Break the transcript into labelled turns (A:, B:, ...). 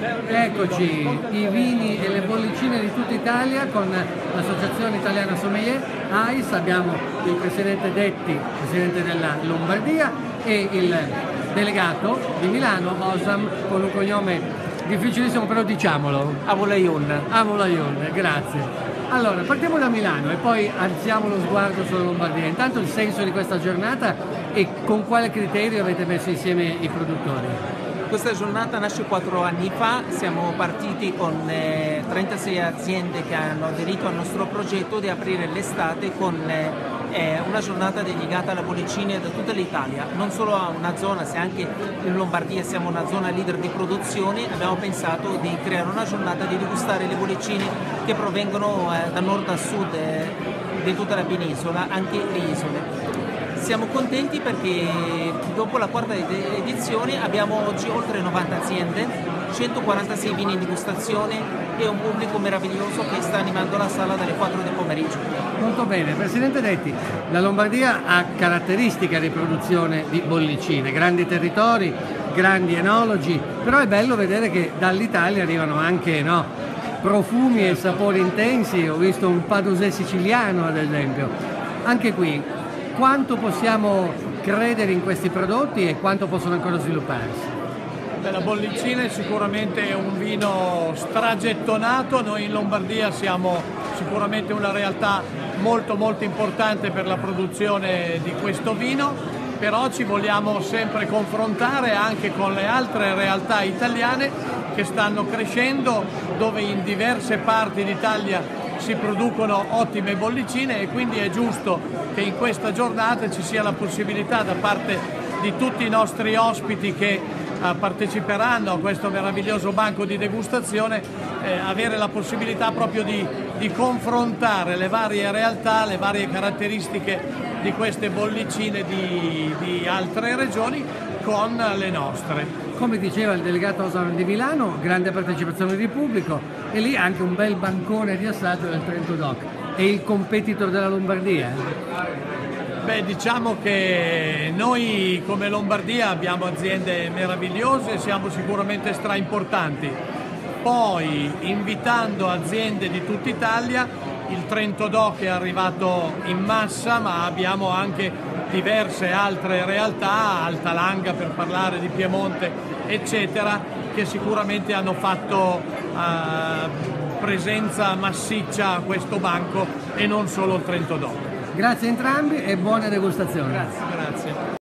A: Eccoci, i vini e le bollicine di tutta Italia con l'Associazione Italiana Sommelier, AIS. Abbiamo il presidente Detti, presidente della Lombardia, e il delegato di Milano, Osam, con un cognome difficilissimo, però diciamolo. Avolayon, grazie. Allora, partiamo da Milano e poi alziamo lo sguardo sulla Lombardia. Intanto il senso di questa giornata e con quale criterio avete messo insieme i produttori?
B: Questa giornata nasce 4 anni fa, siamo partiti con 36 aziende che hanno aderito al nostro progetto di aprire l'estate con una giornata dedicata alle bollicine da tutta l'Italia, non solo a una zona. Se anche in Lombardia siamo una zona leader di produzione, abbiamo pensato di creare una giornata di degustare le bollicine che provengono da nord a sud di tutta la penisola, anche le isole. Siamo contenti perché dopo la quarta edizione abbiamo oggi oltre 90 aziende, 146 vini in degustazione e un pubblico meraviglioso che sta animando la sala dalle 4 del pomeriggio.
A: Molto bene, Presidente Detti, la Lombardia ha caratteristiche di produzione di bollicine, grandi territori, grandi enologi, però è bello vedere che dall'Italia arrivano anche profumi e sapori intensi. Ho visto un padusè siciliano ad esempio. Anche qui, quanto possiamo credere in questi prodotti e quanto possono ancora svilupparsi?
C: La bollicina è sicuramente un vino stragettonato. Noi in Lombardia siamo sicuramente una realtà molto importante per la produzione di questo vino, però ci vogliamo sempre confrontare anche con le altre realtà italiane che stanno crescendo, dove in diverse parti d'Italia si producono ottime bollicine, e quindi è giusto che in questa giornata ci sia la possibilità da parte di tutti i nostri ospiti che parteciperanno a questo meraviglioso banco di degustazione, avere la possibilità proprio di confrontare le varie realtà, le varie caratteristiche di queste bollicine di altre regioni con le nostre.
A: Come diceva il delegato Osam di Milano, grande partecipazione di pubblico e lì anche un bel bancone di assaggio del Trento DOC. È il competitor della Lombardia?
C: Beh, diciamo che noi come Lombardia abbiamo aziende meravigliose e siamo sicuramente straimportanti. Poi, invitando aziende di tutta Italia, il Trento DOC è arrivato in massa, ma abbiamo anche diverse altre realtà, Alta Langa per parlare di Piemonte, eccetera, che sicuramente hanno fatto presenza massiccia a questo banco, e non solo il Trento DOC.
A: Grazie a entrambi e buona degustazione.
C: Grazie.